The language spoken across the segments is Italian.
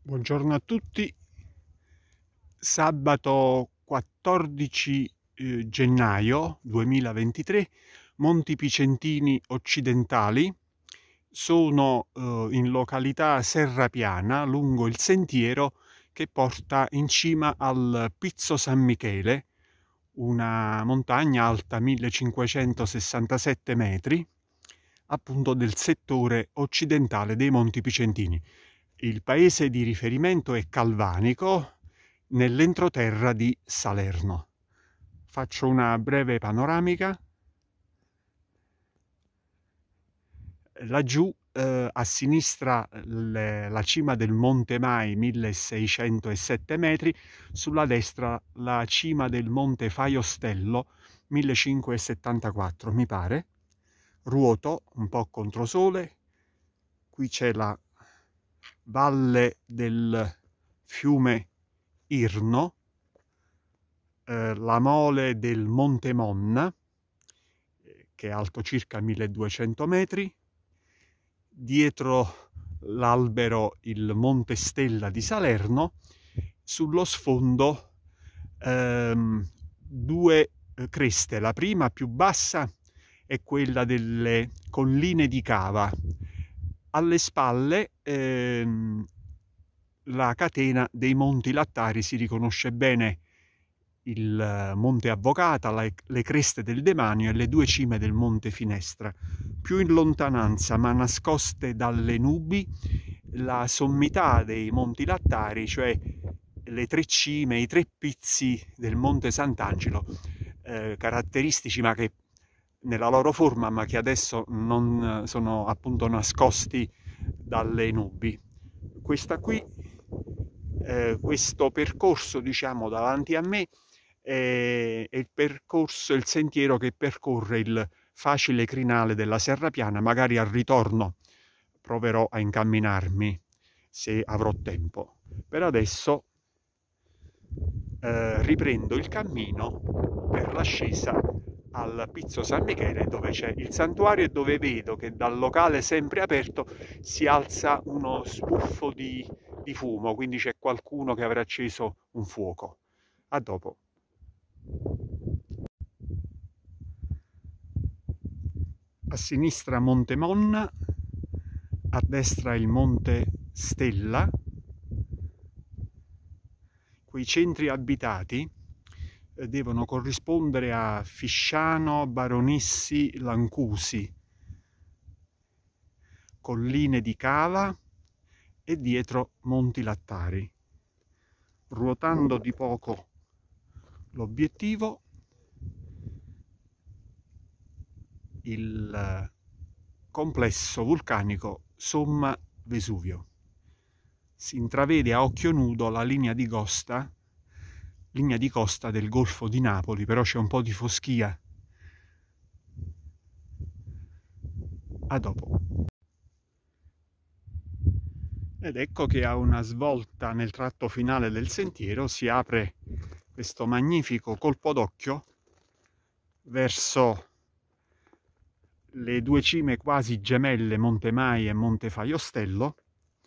Buongiorno a tutti. Sabato 14 gennaio 2023, Monti Picentini Occidentali. Sono in località Serrapiana, lungo il sentiero che porta in cima al Pizzo San Michele, una montagna alta 1567 metri, appunto del settore occidentale dei Monti Picentini. Il paese di riferimento è Calvanico, nell'entroterra di Salerno. Faccio una breve panoramica. Laggiù a sinistra la cima del Monte Mai, 1607 metri, sulla destra la cima del Monte Faiostello, 1574 mi pare. Ruoto un po' controsole. Qui c'è la valle del fiume Irno, la mole del Monte Monna, che è alto circa 1200 metri, dietro l'albero il Monte Stella di Salerno, sullo sfondo due creste. La prima, più bassa, è quella delle colline di Cava. Alle spalle la catena dei Monti Lattari, si riconosce bene il Monte Avvocata, le creste del Demanio e le due cime del Monte Finestra. Più in lontananza, ma nascoste dalle nubi, la sommità dei Monti Lattari, cioè le tre cime, i tre pizzi del Monte Sant'Angelo, caratteristici ma che nella loro forma, ma che adesso non sono appunto nascosti dalle nubi. Questa qui, questo percorso, diciamo, davanti a me è il percorso, il sentiero che percorre il facile crinale della Serrapiana. Magari al ritorno proverò a incamminarmi se avrò tempo. Per adesso riprendo il cammino per l'ascesa al Pizzo San Michele, dove c'è il santuario e dove vedo che dal locale sempre aperto si alza uno sbuffo di fumo, quindi c'è qualcuno che avrà acceso un fuoco. A dopo. A sinistra Monte Monna, a destra il Monte Stella. Quei centri abitati devono corrispondere a Fisciano, Baronissi, Lancusi, colline di Cava e dietro Monti Lattari. Ruotando di poco l'obiettivo, il complesso vulcanico Somma Vesuvio. Si intravede a occhio nudo la linea di costa del Golfo di Napoli, però c'è un po' di foschia. A dopo. Ed ecco che a una svolta nel tratto finale del sentiero si apre questo magnifico colpo d'occhio verso le due cime quasi gemelle, Monte Mai e Monte Faiostello,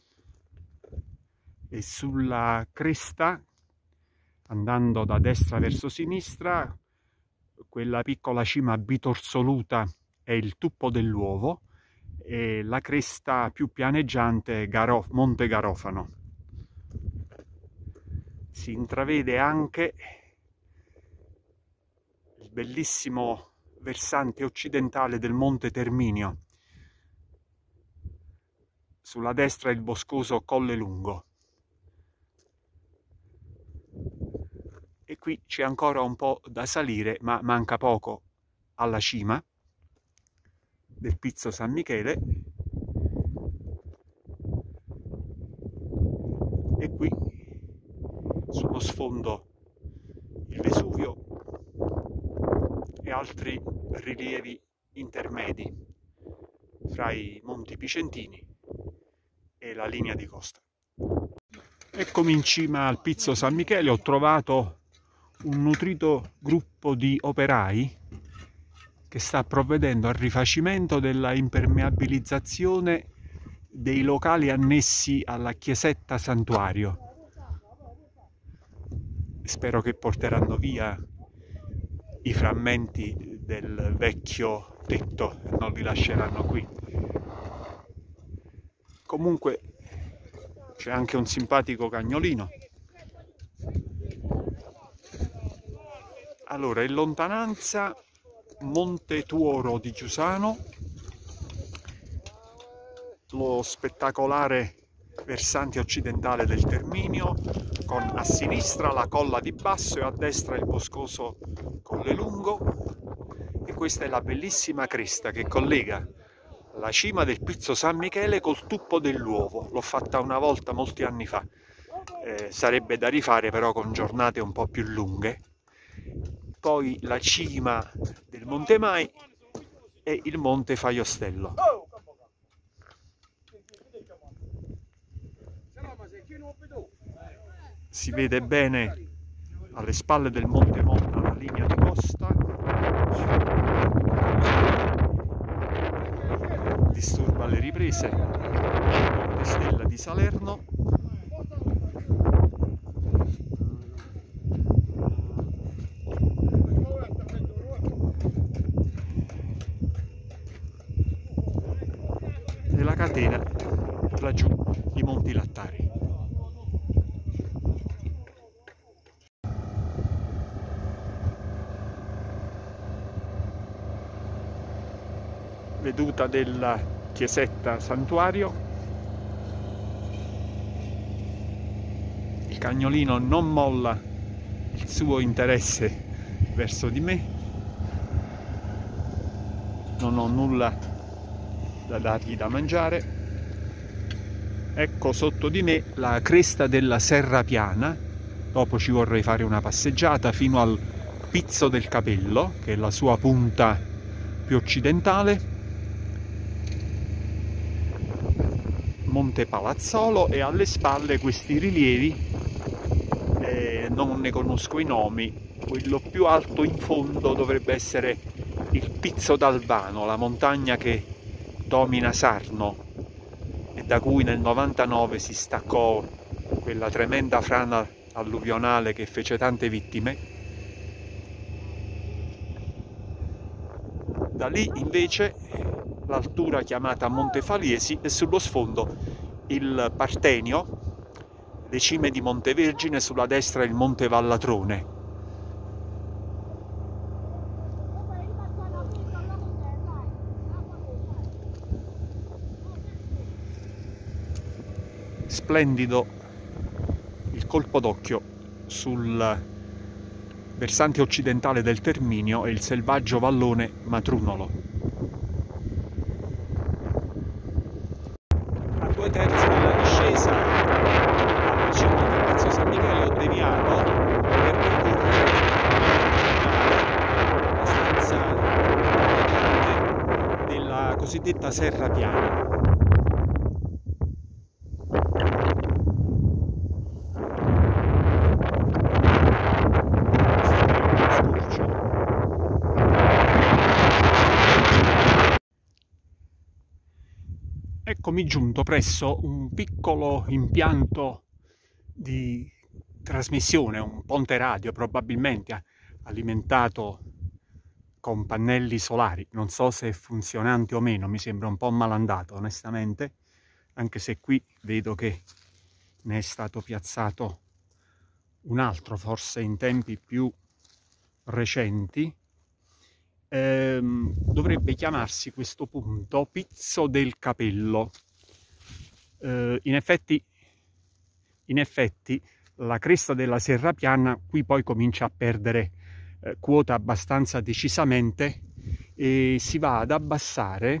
e sulla cresta, andando da destra verso sinistra, quella piccola cima bitorzoluta è il Tuppo dell'Uovo e la cresta più pianeggiante è Monte Garofano. Si intravede anche il bellissimo versante occidentale del Monte Terminio. Sulla destra il boscoso Colle Lungo. E qui c'è ancora un po' da salire, ma manca poco alla cima del Pizzo San Michele. E qui sullo sfondo il Vesuvio e altri rilievi intermedi fra i Monti Picentini e la linea di costa. Eccomi in cima al Pizzo San Michele. Ho trovato un nutrito gruppo di operai che sta provvedendo al rifacimento della impermeabilizzazione dei locali annessi alla chiesetta santuario. Spero che porteranno via i frammenti del vecchio tetto e non li lasceranno qui. Comunque c'è anche un simpatico cagnolino. Allora, in lontananza Monte Tuoro di Chiusano, lo spettacolare versante occidentale del Terminio, con a sinistra la Colla di Basso e a destra il boscoso Colle Lungo, e questa è la bellissima cresta che collega la cima del Pizzo San Michele col Tuppo dell'Uovo. L'ho fatta una volta molti anni fa, sarebbe da rifare però con giornate un po' più lunghe. Poi la cima del Monte Mai e il Monte Faiostello. Si vede bene alle spalle del Monte Motta la linea di costa, disturba le riprese, Monte Stella di Salerno. E la catena laggiù, i Monti Lattari. Veduta della chiesetta santuario. Il cagnolino non molla il suo interesse verso di me. Non ho nulla da dargli da mangiare. Ecco sotto di me la cresta della Serra Piana. Dopo ci vorrei fare una passeggiata fino al Pizzo del Capello, che è la sua punta più occidentale. Monte Palazzolo, e alle spalle questi rilievi, non ne conosco i nomi. Quello più alto in fondo dovrebbe essere il Pizzo d'Albano, la montagna che domina Sarno e da cui nel 99 si staccò quella tremenda frana alluvionale che fece tante vittime. Da lì invece l'altura chiamata Monte Faliesi e sullo sfondo il Partenio, le cime di Montevergine, sulla destra il Monte Vallatrone. Splendido il colpo d'occhio sul versante occidentale del Terminio e il selvaggio vallone Matrunolo. A 2/3 della discesa alla cima del Pizzo San Michele ho deviato per percorrere la stanza della cosiddetta Serra Piana. Eccomi giunto presso un piccolo impianto di trasmissione, un ponte radio probabilmente alimentato con pannelli solari. Non so se è funzionante o meno, mi sembra un po' malandato onestamente, anche se qui vedo che ne è stato piazzato un altro, forse in tempi più recenti. Dovrebbe chiamarsi questo punto Pizzo del Capello. In effetti la cresta della Serra Piana qui poi comincia a perdere quota abbastanza decisamente e si va ad abbassare.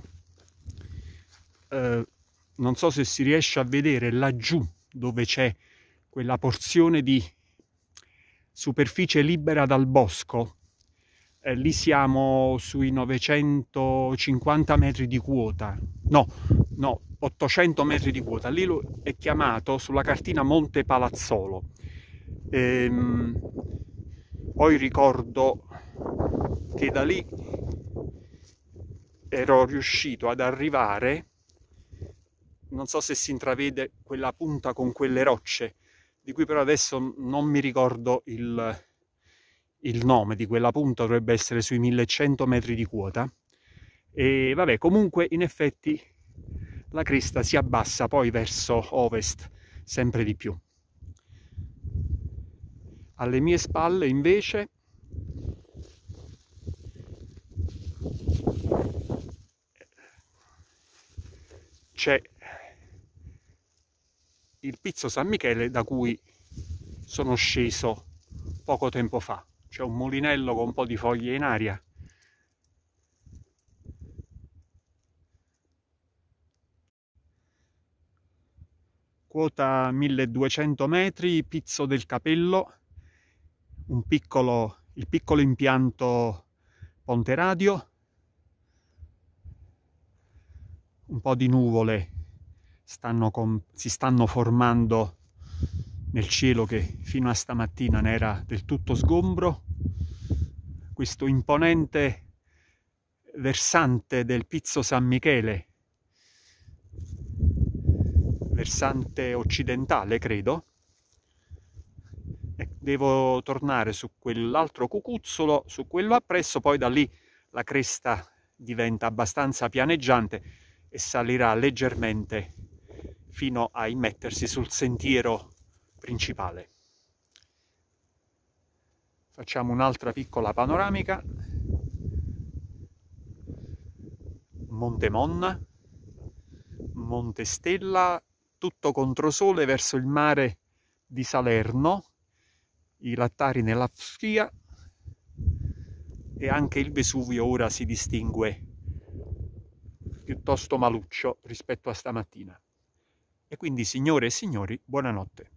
Non so se si riesce a vedere laggiù dove c'è quella porzione di superficie libera dal bosco. Lì siamo sui 950 metri di quota, no, 800 metri di quota. Lì è chiamato sulla cartina Monte Palazzolo. Poi ricordo che da lì ero riuscito ad arrivare non so se si intravede quella punta con quelle rocce, di cui però adesso non mi ricordo il nome di quella punta, dovrebbe essere sui 1100 metri di quota. E vabbè, comunque in effetti la cresta si abbassa poi verso ovest sempre di più. Alle mie spalle invece c'è il Pizzo San Michele, da cui sono sceso poco tempo fa. C'è un mulinello con un po' di foglie in aria. Quota 1200 metri, Pizzo del Capello, il piccolo impianto ponte radio, un po' di nuvole si stanno formando nel cielo, che fino a stamattina ne era del tutto sgombro. Questo imponente versante del Pizzo San Michele, versante occidentale credo. Devo tornare su quell'altro cucuzzolo, su quello appresso, poi da lì la cresta diventa abbastanza pianeggiante e salirà leggermente fino a immettersi sul sentiero principale. Facciamo un'altra piccola panoramica. Monte Monna, Monte Stella, tutto controsole verso il mare di Salerno, i lattari nella scia, e anche il Vesuvio ora si distingue piuttosto maluccio rispetto a stamattina. E quindi, signore e signori, buonanotte.